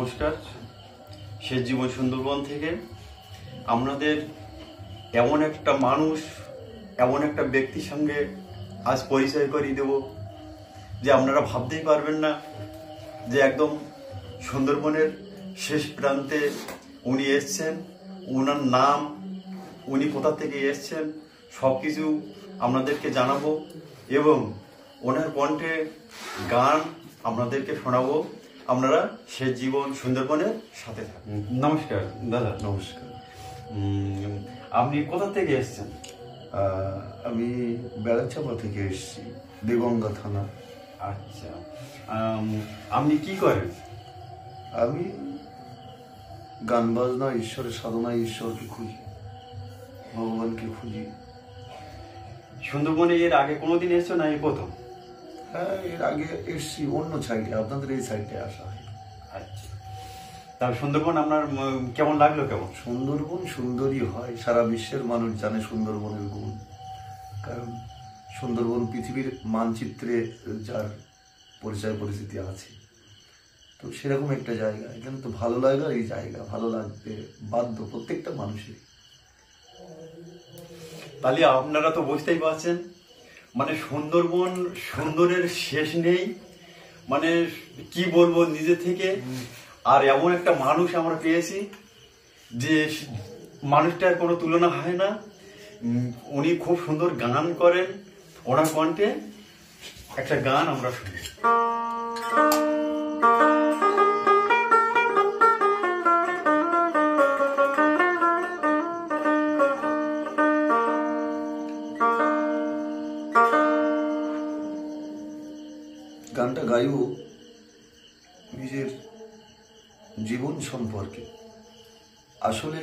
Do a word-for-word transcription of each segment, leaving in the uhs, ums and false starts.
নমস্কার। শেষ জীবন সুন্দরবন থেকে আপনাদের এমন একটা মানুষ, এমন একটা ব্যক্তির সঙ্গে আজ পরিচয় করিয়ে দেব যে আপনারা ভাবতেই পারবেন না যে একদম সুন্দরবনের শেষ প্রান্তে উনি এসছেন। ওনার নাম, উনি কোথা থেকে এসছেন, সব কিছু আপনাদেরকে জানাবো এবং ওনার কণ্ঠে গান আপনাদেরকে শোনাবো। আপনারা শেষ জীবন সুন্দরবনের সাথে থাকুন। নমস্কার দাদা। নমস্কার। আপনি কোথা থেকে এসছেন? আমি বেড়াচাপা থেকে এসেছি, দেগঙ্গা থানা। আচ্ছা, আপনি কি করেন? আমি গান বাজনা, ঈশ্বরের সাধনা, ঈশ্বরকে খুঁজি, ভগবানকে খুঁজি। সুন্দরবনে এর আগে কোনোদিন এসছো না এই প্রথম? হ্যাঁ, এর আগে এসছি অন্য সাইডে, আপনাদের এই সাইডে আসা হয়। আচ্ছা, তাহলে সুন্দরবন আপনার কেমন লাগলো? কেমন? সুন্দরবন সুন্দরই হয়, সারা বিশ্বের মানুষ জানে সুন্দরবনের গুণ। কারণ সুন্দরবন পৃথিবীর মানচিত্রে যার পরিচয় পরিস্থিতি আছে, তো সেরকম একটা জায়গা। এখানে তো ভালো লাগার এই জায়গা, ভালো লাগতে বাধ্য প্রত্যেকটা মানুষের। তাহলে আপনারা তো বুঝতেই পারছেন, মানে সুন্দরবন সুন্দরের শেষ নেই। মানে কি বলবো নিজে থেকে। আর এমন একটা মানুষ আমরা পেয়েছি যে মানুষটার কোনো তুলনা হয় না। উনি খুব সুন্দর গান করেন, ওনার কণ্ঠে একটা গান আমরা শুনি। গানটা গাইব নিজের জীবন সম্পর্কে। আসলে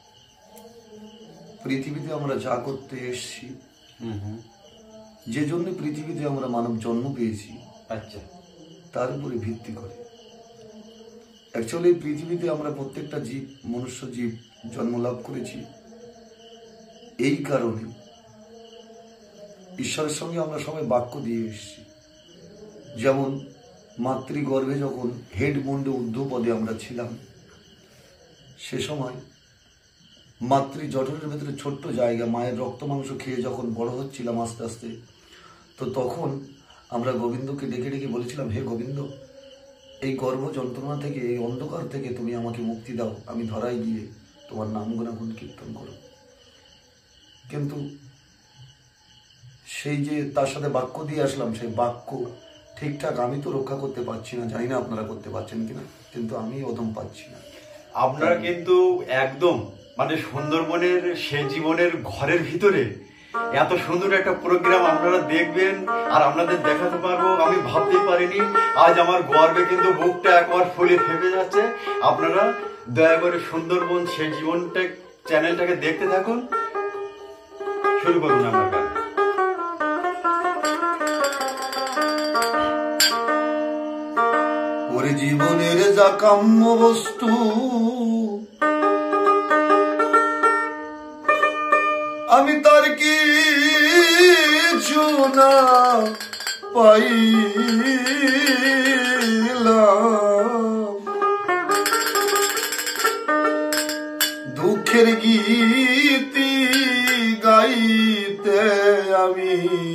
পৃথিবীতে আমরা যা করতে এসেছি, যে জন্য পৃথিবীতে আমরা মানব জন্ম পেয়েছি, আচ্ছা, তার উপরে ভিত্তি করে। অ্যাকচুয়ালি পৃথিবীতে আমরা প্রত্যেকটা জীব, মনুষ্য জীব জন্ম লাভ করেছি এই কারণে ঈশ্বরের সঙ্গে আমরা সবাই বাক্য দিয়ে এসেছি। যেমন মাতৃগর্ভে যখন হেড মুন্ডে ঊর্ধ্বপদে আমরা ছিলাম, সে সময় মাতৃ জঠরের ভেতরে ছোট্ট জায়গা, মায়ের রক্ত মাংস খেয়ে যখন বড় হচ্ছিলাম আস্তে আস্তে, তো তখন আমরা গোবিন্দকে ডেকে ডেকে বলেছিলাম, হে গোবিন্দ, এই গর্ভ যন্ত্রণা থেকে, এই অন্ধকার থেকে তুমি আমাকে মুক্তি দাও, আমি ধরায় গিয়ে তোমার নাম গুণাগুণ কীর্তন করো। কিন্তু সেই যে তার সাথে বাক্য দিয়ে আসলাম, সেই বাক্য ঠিকঠাক আমি তো রক্ষা করতে পারছি না, জানি না আপনারা করতে পারছেন কিনা, কিন্তু আমি ওদম পাচ্ছি না। আপনারা কিন্তু একদম মানে সুন্দরবনের সে জীবনের ঘরের ভিতরে এত সুন্দর একটা প্রোগ্রাম আপনারা দেখবেন আর আপনাদের দেখাতে পারবো, আমি ভাবতেই পারিনি। আজ আমার গর্বে কিন্তু বুকটা একবার ফুলে ফেপে যাচ্ছে। আপনারা দয়া করে সুন্দরবন সে জীবনটা চ্যানেলটাকে দেখতে থাকুন। শুরু করুন আমার গান। ওরে জীবনের যা কাম্য বস্তু, আমি তার কিছু না পাইলাম, দুঃখের গীতি গাইতে আমি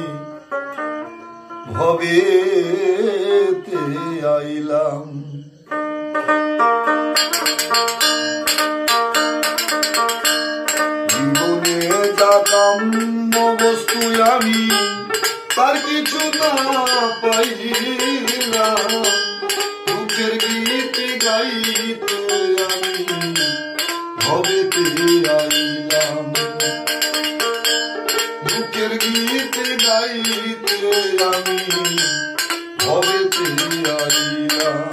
ভবেতে আইলাম। জীবনে যা কাম্য বস্তু আমি তার কিছু না পাইলাম, দুঃখের গীত গাইতে আমি ভবেতে আইলাম, দুঃখের গীত গাইতে আমি ভবেতে আইলাম।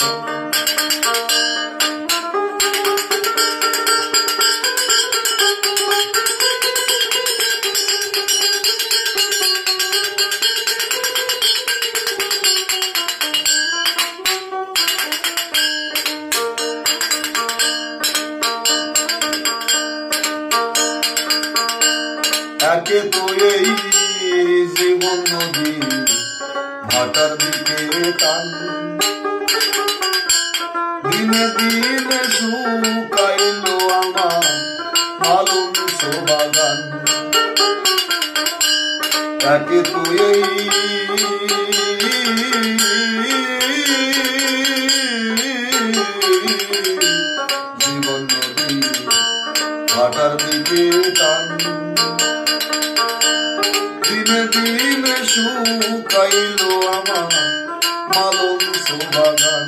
একে তো এই জীবন নদী ভাটার দিকে টান, দিনে দিনে শুকাইল আমার মালুম বাগান। তাকে তুই জীবন নদী ঘাটার দিকে টান। দিনে দিনে শুকাইল আমার মালুম বাগান।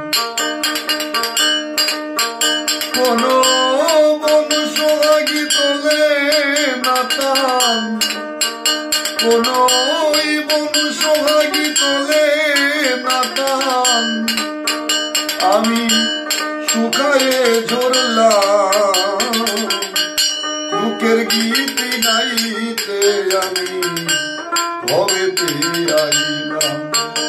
কোন বন সোহাগী তোলে নাতাম, কোন বন সোহাগী তোলে নাতাম, আমি শুকায়ে ঝরলাম বুকের গীত গাইতে আমি ভবেতে আইলাম।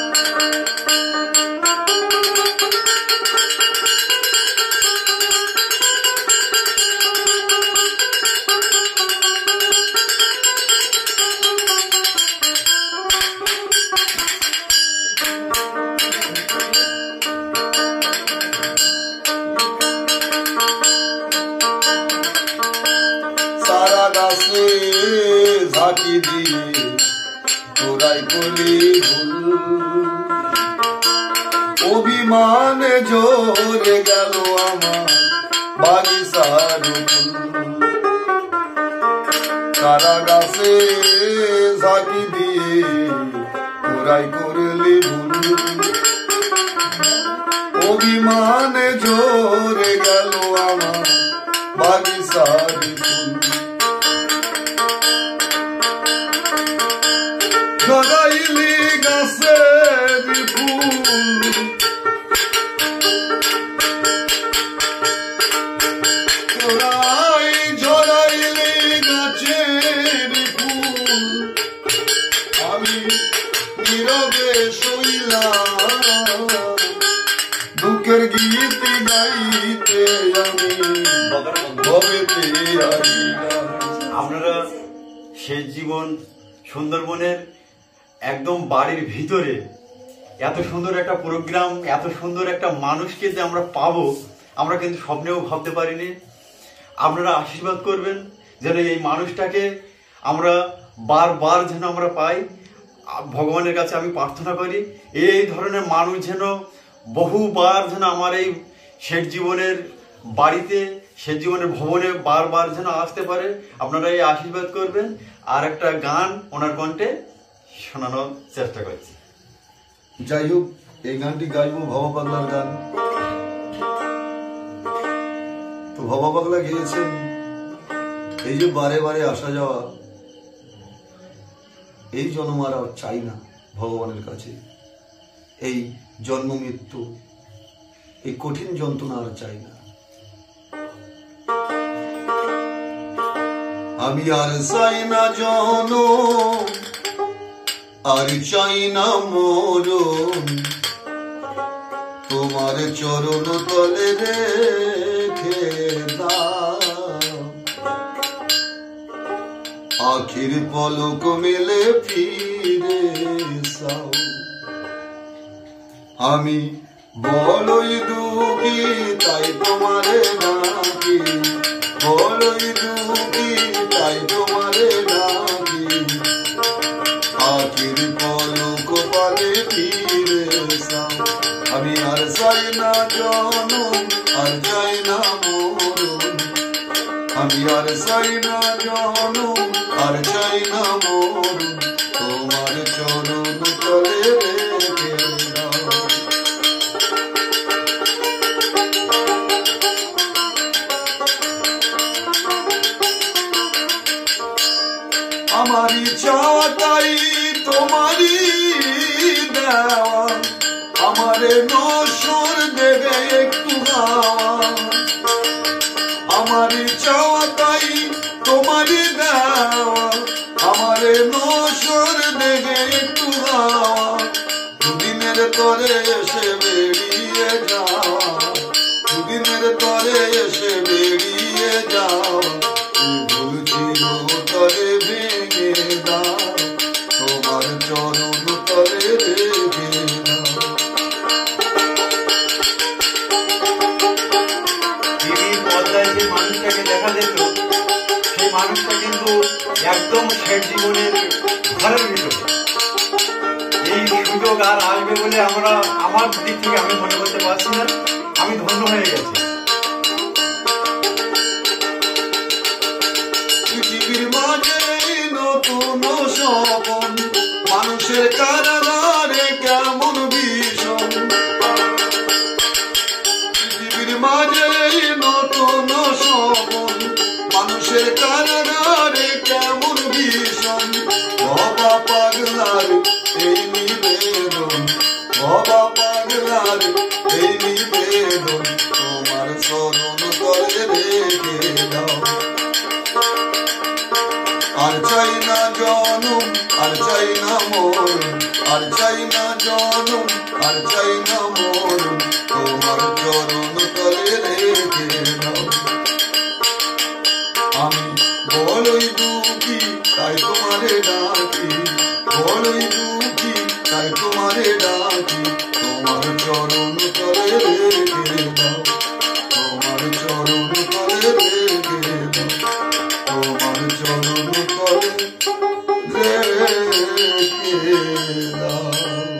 গাছে ঝাঁকি দিয়ে তোরাই কলি ভুল, অভিমানে ঝরে গেল আমার বাগিচার ফুল। সারা গাছে ঝাঁকি দিয়ে তোরাই করলি ভুল, অভিমানে ঝরে গেল আমার বাগিচার ফুল। ঝরাইলি গাছের ফুল, তোরাই ঝরাইলি গাছের ফুল, আমি নীরবে শুইলাম দুঃখের গীত গাইতে আমি ভবেতে আইলাম। আপনারা শেষ জীবন সুন্দরবনের একদম বাড়ির ভিতরে এত সুন্দর একটা প্রোগ্রাম, এত সুন্দর একটা মানুষকে যে আমরা পাবো আমরা কিন্তু স্বপ্নেও ভাবতে পারিনি। আপনারা আশীর্বাদ করবেন যেন এই মানুষটাকে আমরা বারবার যেন আমরা পাই। ভগবানের কাছে আমি প্রার্থনা করি এই ধরনের মানুষ যেন বহুবার যেন আমার এই শেষ জীবনের বাড়িতে, শেষ জীবনের ভবনে বারবার যেন আসতে পারে। আপনারা এই আশীর্বাদ করবেন। আর একটা গান ওনার কণ্ঠে শোনানোর চেষ্টা করছি। যাই হোক, এই গানটি গাইবো ভবা পাগলার গান। তো ভবা পাগলা গিয়েছেন এই যে বারে বারে আসা যাওয়া, এই জন্ম আর চাই না ভগবানের কাছে। এই জন্ম মৃত্যু, এই কঠিন যন্ত্রণা আর চাই না। আমি আর চাই না জনম, আর চাই না মরণ, তোমার চরণ তলে রেখে দাও। আখির পলক মেলে ফিরে যাও। আমি বড়ই দুঃখী তাই তোমারে ডাকি, বড়ই দুঃখী তাই তোমারে ডাকি। আখির পলক পালে ফিরে যাও। আমি আর চাই না জনম, আর চাই না মরণ, আমি আর চাই না জনম, আর চাই না মরণ, তোমার চরণ তলে রেখে দাও। আমারই চাটাই তোমারই দেওয়া, আমারে নসর দেবে একটু হাওয়া। আমারই চাটাই তোমারই দেওয়া, আমারে নসর দেবে একটু হাওয়া। দুদিনের তরে এসে বেরিয়ে যাওয়া, দুদিনের তরে এসে বেরিয়ে যাওয়া। ভুল ছিল তরে ভেঙে দাও, তোমার চরণ তরে রেখে দাও। যে মানুষটাকে দেখা যেত সেই মানুষটা কিন্তু একদম শেষ জীবনের ঘরের ভিতরে। এই সুযোগ আর আসবে বলে আমরা আমার দিক থেকে আমি মনে করতে পারছি না। আমি ধন্য হয়ে গেছি। পৃথিবীর মাঝে নতুন স্বপন, মানুষের কারাগারে কেমন ভীষণ। পৃথিবীর মাঝে নতুন স্বপন, মানুষের কারাগারে কেমন ভীষণ। বাবা পাগলার এই নিবেদন, বাবা পাগলার এই নিবেদন, তোমার চরণ তলে রেখে দাও। আর চাই না জনম, আর চাই না মরণ, আর চাই না জনম, আর চাই না মরণ, তোমার চরণ তলে রেখে দাও। আমি বড়ই দুঃখী তাই তোমারে ডাকি, বড়ই দুঃখী তাই তোমারে ডাকি, তোমার চরণ তলে রেখে দাও, তোমার চরণ তলে রেখে দাও, তোমার চরণ তলে রেখে দাও।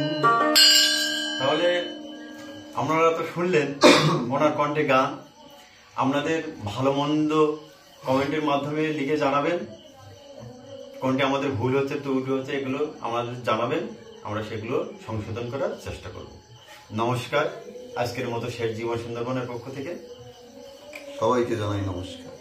তাহলে আপনারা তো শুনলেন ওনার কণ্ঠে গান। আপনাদের ভালো মন্দ কমেন্টের মাধ্যমে লিখে জানাবেন। কোনটি আমাদের ভুল হচ্ছে, ত্রুটি হচ্ছে, এগুলো আমাদের জানাবেন। আমরা সেগুলো সংশোধন করার চেষ্টা করব। নমস্কার। আজকের মতো শেষ জীবন সুন্দরবনের পক্ষ থেকে সবাইকে জানাই নমস্কার।